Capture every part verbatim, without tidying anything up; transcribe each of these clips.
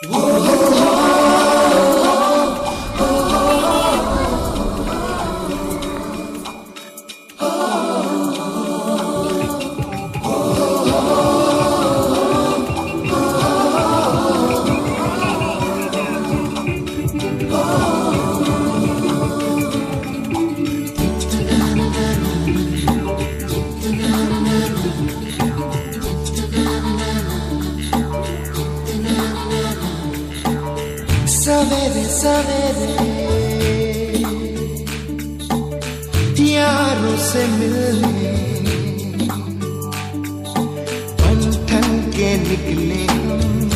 सवेरे सवेरे यारों से मिलने बन ठन के निकले हम।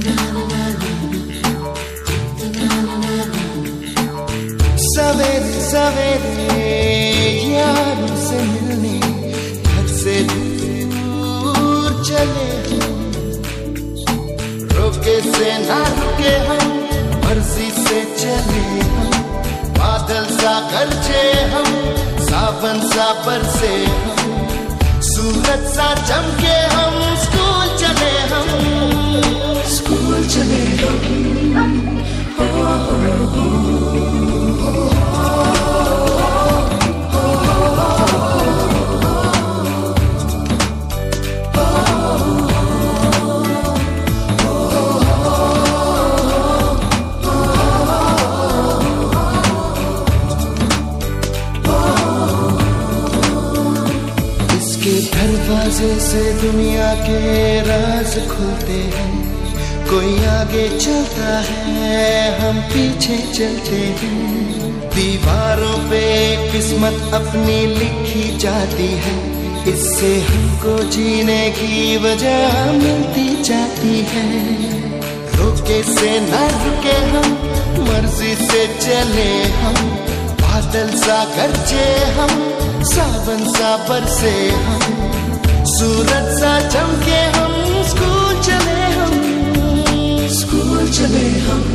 सवेरे सवेरे यारों से मिलने घर से दूर चले हम। रोके से ना रुके हम, मर्जी से चले हम। बादल सा गरजे हम, सावन सा बरसे हम। सूरज सा चमके हम, स्कूल चले हम। स्कूल चले हम। दरवाजे से दुनिया के राज खुलते हैं। कोई आगे चलता है, हम पीछे चलते हैं। दीवारों पे किस्मत अपनी लिखी जाती है। इससे हमको जीने की वजह मिलती जाती है। रोके से न रुके हम, मर्जी से चले हम। बादल सा गरजे हम, सावन सा बरसे हम। सूरज सा चमके हम, स्कूल चले हम। स्कूल चले हम।